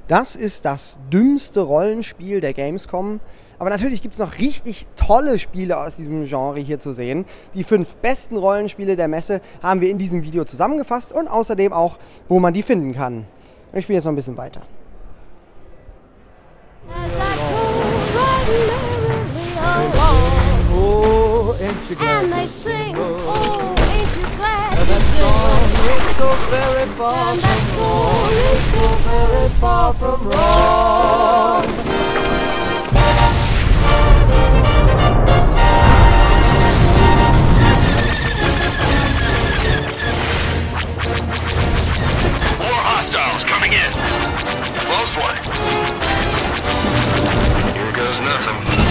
Das ist das dümmste Rollenspiel der Gamescom. Aber natürlich gibt es noch richtig tolle Spiele aus diesem Genre hier zu sehen. Die 5 besten Rollenspiele der Messe haben wir in diesem Video zusammengefasst und außerdem auch, wo man die finden kann. Ich spiele jetzt noch ein bisschen weiter. Oh, ain't you glad? And they sing, oh, ain't you glad? And that song is so very far from wrong. It's so very far from wrong. More hostiles coming in. Close one. Here goes nothing.